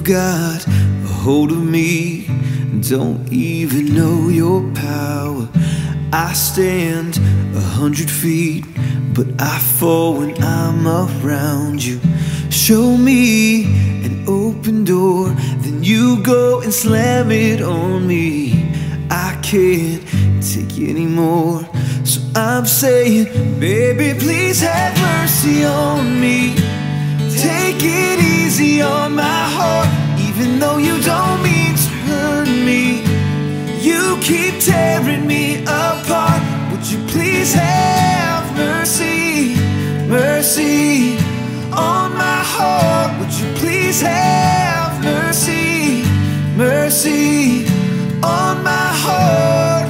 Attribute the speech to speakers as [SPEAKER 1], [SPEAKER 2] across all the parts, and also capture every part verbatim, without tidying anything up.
[SPEAKER 1] You've got a hold of me, don't even know your power. I stand a hundred feet, but I fall when I'm around you. Show me an open door, then you go and slam it on me. I can't take anymore, so I'm saying, baby, please have mercy on me. Take it easy on my heart, even though you don't mean to hurt me. You keep tearing me apart. Would you please have mercy, mercy on my heart? Would you please have mercy, mercy on my heart?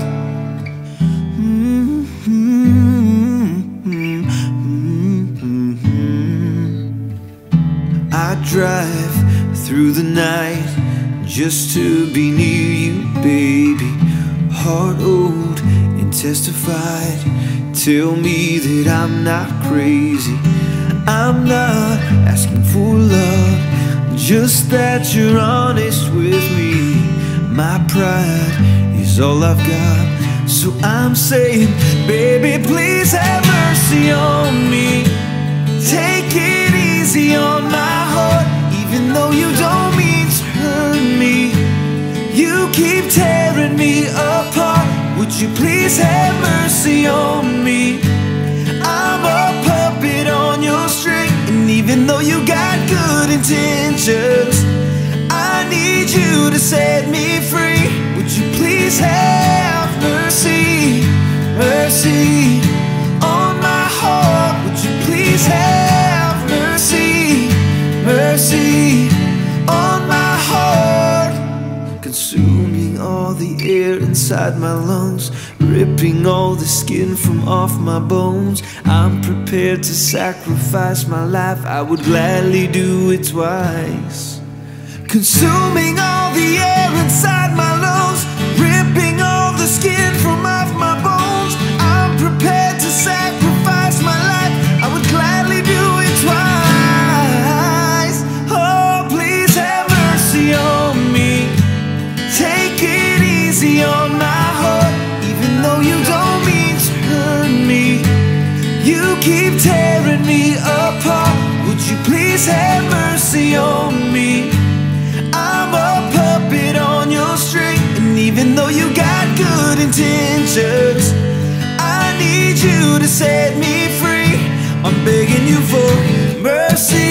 [SPEAKER 1] I drive through the night just to be near you, baby. Heart old and testified, tell me that I'm not crazy. I'm not asking for love, just that you're honest with me. My pride is all I've got, so I'm saying, baby, please have mercy on me. Take it easy on my heart, even though you don't mean to hurt me. You keep tearing me apart. Would you please have mercy on me? I'm a puppet on your string, and even though you got good intentions, I need you to set me free. Would you please have mercy, mercy on my heart? Would you please have mercy, mercy on my heart? Consuming all the air inside my lungs, ripping all the skin from off my bones. I'm prepared to sacrifice my life, I would gladly do it twice. Consuming all the air inside my lungs, ripping all the skin from off my bones. I'm prepared to sacrifice my life, I would gladly do it twice. Oh, please have mercy on me. Take it easy on my heart, even though you don't mean to hurt me. You keep tearing me apart. Would you please have mercy on me? I'm a puppet on your string, and even though you got good intentions, I need you to set me free. I'm begging you for mercy.